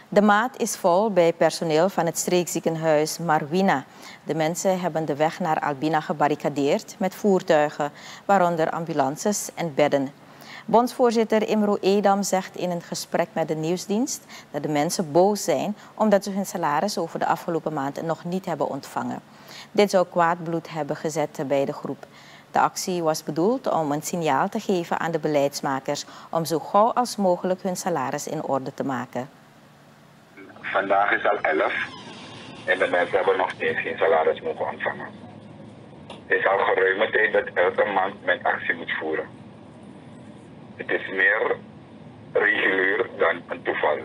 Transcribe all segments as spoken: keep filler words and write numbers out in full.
De maat is vol bij personeel van het streekziekenhuis Marwina. De mensen hebben de weg naar Albina gebarricadeerd met voertuigen, waaronder ambulances en bedden. Bondsvoorzitter Imro Edam zegt in een gesprek met de nieuwsdienst dat de mensen boos zijn omdat ze hun salaris over de afgelopen maand nog niet hebben ontvangen. Dit zou kwaad bloed hebben gezet bij de groep. De actie was bedoeld om een signaal te geven aan de beleidsmakers om zo gauw als mogelijk hun salaris in orde te maken. Vandaag is al elf en de mensen hebben nog steeds geen salaris mogen ontvangen. Het is al geruime tijd dat elke maand mijn actie moet voeren. Het is meer regulier dan een toeval.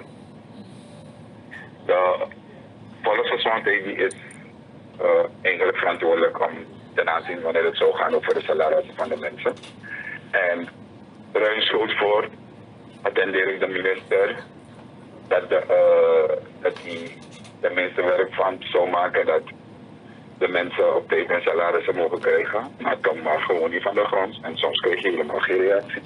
De volksgezondheid die is uh, eigenlijk verantwoordelijk om ten aanzien wanneer het zou gaan over de salarissen van de mensen. En ruimschoots voor attendeer ik de minister dat, de, uh, dat hij de mensen werk van zou maken dat de mensen op tijd hun salarissen mogen krijgen. Maar het komt maar gewoon niet van de grond en soms krijg je helemaal geen reactie.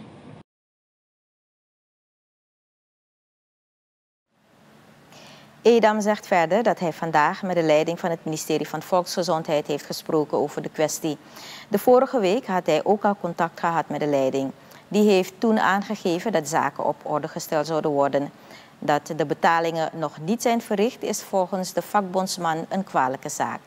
Edam zegt verder dat hij vandaag met de leiding van het ministerie van Volksgezondheid heeft gesproken over de kwestie. De vorige week had hij ook al contact gehad met de leiding. Die heeft toen aangegeven dat zaken op orde gesteld zouden worden. Dat de betalingen nog niet zijn verricht is volgens de vakbondsman een kwalijke zaak.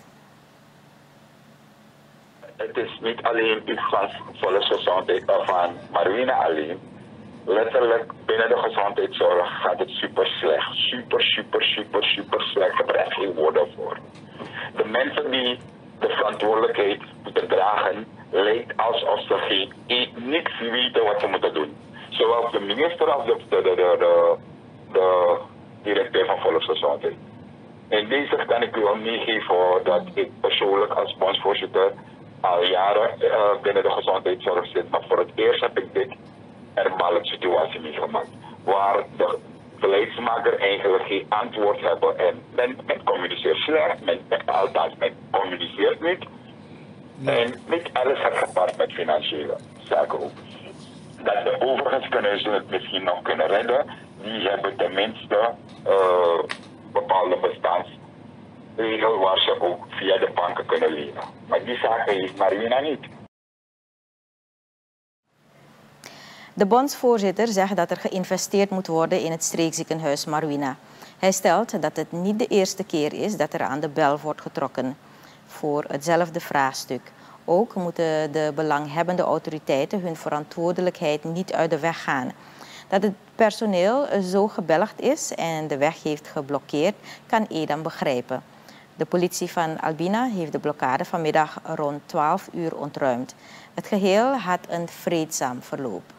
Het is niet alleen iets van volksgezondheid of van Marwina alleen. Letterlijk binnen de gezondheidszorg gaat het super slecht. Super, super, super, super slecht. Ik heb er echt geen woorden voor. De mensen die de verantwoordelijkheid moeten dragen, lijkt alsof ze geen, niks weten wat ze moeten doen. Zowel de minister als de, de, de, de, de, de directeur van Volksgezondheid. In deze kan ik u wel meegeven dat ik persoonlijk als bondsvoorzitter al jaren uh, binnen de gezondheidszorg zit. Maar voor het eerst heb ik dit erbarmelijke situatie meegemaakt. Waar de beleidsmaker eigenlijk geen antwoord hebben. En men, men communiceert slecht, men, althans men communiceert niet. Ja. En niet alles gaat gepaard met financiële zaken ook. Dat de overigens kunnen ze het misschien nog kunnen redden. Die hebben tenminste uh, bepaalde bestaansregels waar ze ook via de banken kunnen lenen. Maar die zaken heeft Marwina niet. De bondsvoorzitter zegt dat er geïnvesteerd moet worden in het streekziekenhuis Marwina. Hij stelt dat het niet de eerste keer is dat er aan de bel wordt getrokken voor hetzelfde vraagstuk. Ook moeten de belanghebbende autoriteiten hun verantwoordelijkheid niet uit de weg gaan. Dat het personeel zo gebelgd is en de weg heeft geblokkeerd, kan Edam begrijpen. De politie van Albina heeft de blokkade vanmiddag rond twaalf uur ontruimd. Het geheel had een vreedzaam verloop.